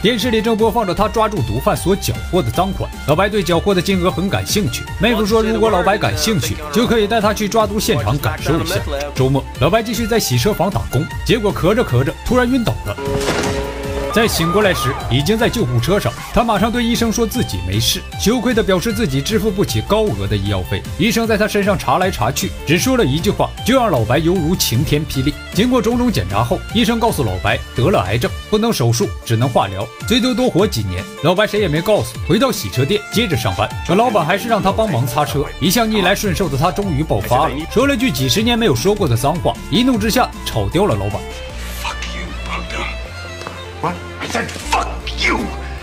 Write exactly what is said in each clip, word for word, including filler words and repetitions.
电视里正播放着他抓住毒贩所缴获的赃款。老白对缴获的金额很感兴趣，妹夫说如果老白感兴趣，就可以带他去抓毒现场感受一下。周末，老白继续在洗车房打工，结果咳着咳着突然晕倒了。在醒过来时，已经在救护车上。他马上对医生说自己没事，羞愧地表示自己支付不起高额的医药费。医生在他身上查来查去，只说了一句话，就让老白犹如晴天霹雳。经过种种检查后，医生告诉老白得了癌症，不能手术，只能化疗，最多多活几年。老白谁也没告诉，回到洗车店接着上班。可老板还是让他帮忙擦车。一向逆来顺受的他终于爆发了，说了句几十年没有说过的脏话，一怒之下炒掉了老板。 What? I said fuck you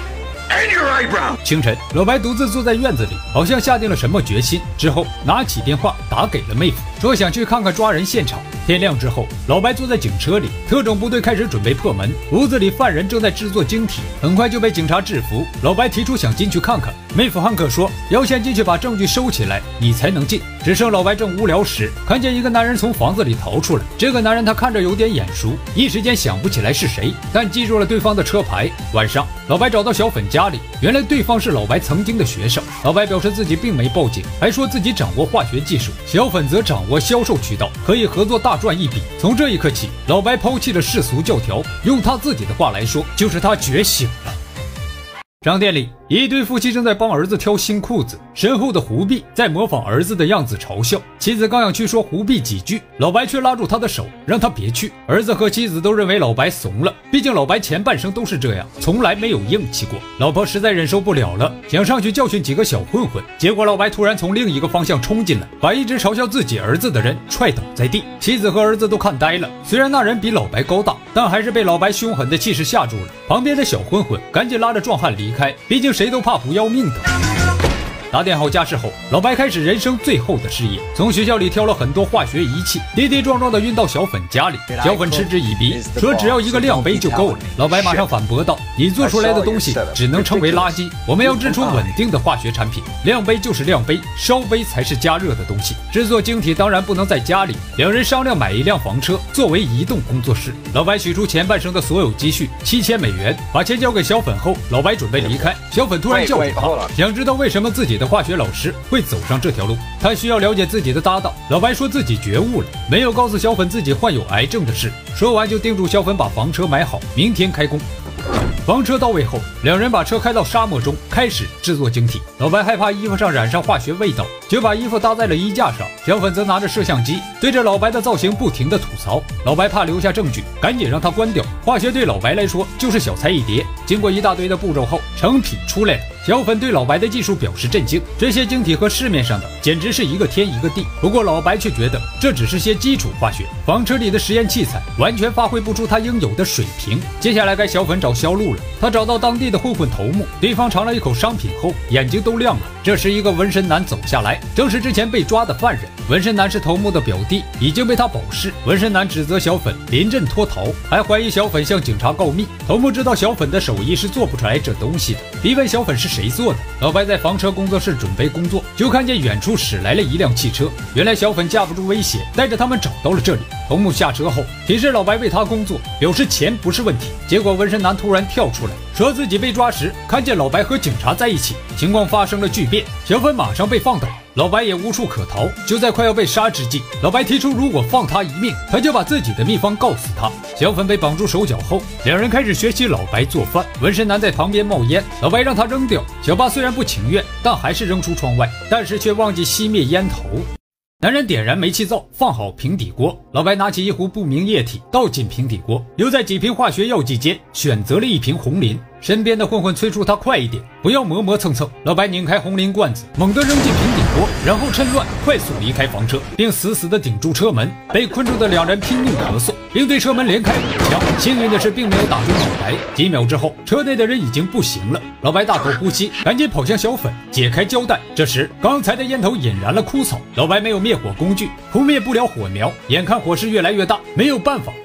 and your eyebrow. 清晨，老白独自坐在院子里，好像下定了什么决心。之后拿起电话打给了妹夫，说想去看看抓人现场。天亮之后，老白坐在警车里，特种部队开始准备破门。屋子里犯人正在制作晶体，很快就被警察制服。老白提出想进去看看，妹夫汉克说要先进去把证据收起来，你才能进。只剩老白正无聊时，看见一个男人从房子里逃出来。这个男人他看着有点眼熟，一时间想不起来是谁，但记住了对方的车牌。晚上，老白找到小粉家里，原来对方是老白曾经的学生。老白表示自己并没报警，还说自己掌握化学技术，小粉则掌握销售渠道，可以合作大赚一笔。从这一刻起，老白抛弃了世俗教条，用他自己的话来说，就是他觉醒了。商店里，一对夫妻正在帮儿子挑新裤子，身后的胡碧在模仿儿子的样子嘲笑。妻子刚想去说胡碧几句，老白却拉住他的手，让他别去。儿子和妻子都认为老白怂了，毕竟老白前半生都是这样，从来没有硬气过。老婆实在忍受不了了，想上去教训几个小混混，结果老白突然从另一个方向冲进来，把一直嘲笑自己儿子的人踹倒在地。妻子和儿子都看呆了，虽然那人比老白高大，但还是被老白凶狠的气势吓住了。旁边的小混混赶紧拉着壮汉离开，毕竟谁都怕不要命的。打点好家事后，老白开始人生最后的事业，从学校里挑了很多化学仪器，跌跌撞撞地运到小粉家里。小粉嗤之以鼻，说只要一个量杯就够了。老白马上反驳道：“你做出来的东西只能称为垃圾，我们要制出稳定的化学产品。量杯就是量杯，烧杯才是加热的东西。制作晶体当然不能在家里。”两人商量买一辆房车作为移动工作室。老白取出前半生的所有积蓄七千美元，把钱交给小粉后，老白准备离开。小粉突然叫住他，想知道为什么自己的化学老师会走上这条路，他需要了解自己的搭档。老白说自己觉悟了，没有告诉小粉自己患有癌症的事。说完就叮嘱小粉把房车买好，明天开工。房车到位后，两人把车开到沙漠中，开始制作晶体。老白害怕衣服上染上化学味道，就把衣服搭在了衣架上。小粉则拿着摄像机对着老白的造型不停地吐槽。老白怕留下证据，赶紧让他关掉。化学对老白来说就是小菜一碟。经过一大堆的步骤后，成品出来了。小粉对老白的技术表示震惊，这些晶体和市面上的简直是一个天一个地。不过老白却觉得这只是些基础化学，房车里的实验器材完全发挥不出他应有的水平。接下来该小粉找销路了。他找到当地的混混头目，对方尝了一口商品后，眼睛都亮了。这时一个纹身男走下来，正是之前被抓的犯人。纹身男是头目的表弟，已经被他保释。纹身男指责小粉临阵脱逃，还怀疑小粉向警察告密。头目知道小粉的手艺是做不出来这东西的，逼问小粉是谁做的。老白在房车工作室准备工作，就看见远处驶来了一辆汽车。原来小粉架不住威胁，带着他们找到了这里。头目下车后提示老白为他工作，表示钱不是问题。结果纹身男突然跳出来，说自己被抓时看见老白和警察在一起，情况发生了巨变。小粉马上被放倒，老白也无处可逃。就在快要被杀之际，老白提出如果放他一命，他就把自己的秘方告诉他。小粉被绑住手脚后，两人开始学习老白做饭。纹身男在旁边冒烟，老白让他扔掉。小八虽然不情愿，但还是扔出窗外，但是却忘记熄灭烟头。男人点燃煤气灶，放好平底锅。老白拿起一壶不明液体，倒进平底锅，又在几瓶化学药剂间选择了一瓶红磷。身边的混混催促他快一点，不要磨磨蹭蹭。老白拧开红磷罐子，猛地扔进平底锅，然后趁乱快速离开房车，并死死地顶住车门。被困住的两人拼命咳嗽，并对车门连开五枪。幸运的是，并没有打中老白。几秒之后，车内的人已经不行了。老白大口呼吸，赶紧跑向小粉，解开胶带。这时，刚才的烟头引燃了枯草，老白没有灭火工具，扑灭不了火苗。眼看火势越来越大，没有办法，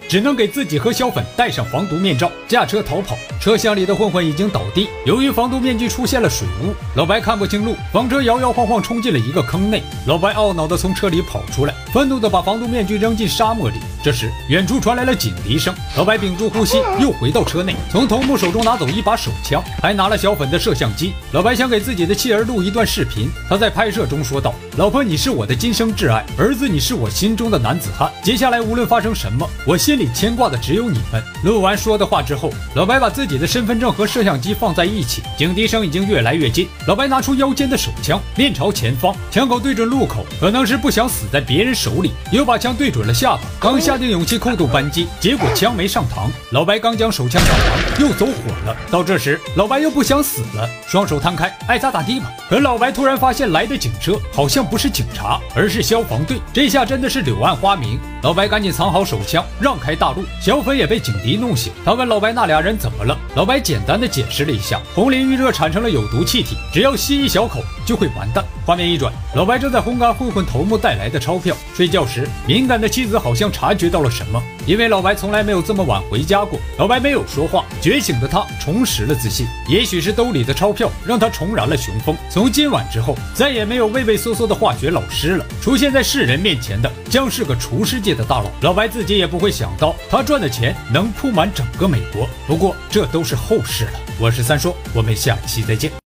只能给自己和小粉戴上防毒面罩，驾车逃跑。车厢里的混混已经倒地，由于防毒面具出现了水雾，老白看不清路，房车摇摇晃晃冲进了一个坑内。老白懊恼地从车里跑出来，愤怒地把防毒面具扔进沙漠里。这时，远处传来了警笛声，老白屏住呼吸，又回到车内，从头目手中拿走一把手枪，还拿了小粉的摄像机。老白想给自己的妻儿录一段视频，他在拍摄中说道：“老婆，你是我的今生挚爱，儿子，你是我心中的男子汉。接下来无论发生什么，我心里牵挂的只有你们。”录完说的话之后，老白把自己的身份证和摄像机放在一起，警笛声已经越来越近。老白拿出腰间的手枪，面朝前方，枪口对准路口，可能是不想死在别人手里，又把枪对准了下巴，刚下定勇气扣动扳机，结果枪没上膛。老白刚将手枪上膛，又走火了。到这时，老白又不想死了，双手摊开，爱咋咋地吧。可老白突然发现来的警车好像不是警察，而是消防队，这下真的是柳暗花明。老白赶紧藏好手枪，让开大路。小粉也被警笛弄醒，他问老白那俩人怎么了。老白简单的解释了一下，红磷遇热产生了有毒气体，只要吸一小口就会完蛋。画面一转，老白正在烘干混混头目带来的钞票。睡觉时，敏感的妻子好像察觉到了什么，因为老白从来没有这么晚回家过。老白没有说话，觉醒的他重拾了自信。也许是兜里的钞票让他重燃了雄风，从今晚之后，再也没有畏畏缩缩的化学老师了，出现在世人面前的将是个厨师界的大佬。老白自己也不会想到，他赚的钱能铺满整个美国。不过这都是后事了。我是三说，我们下期再见。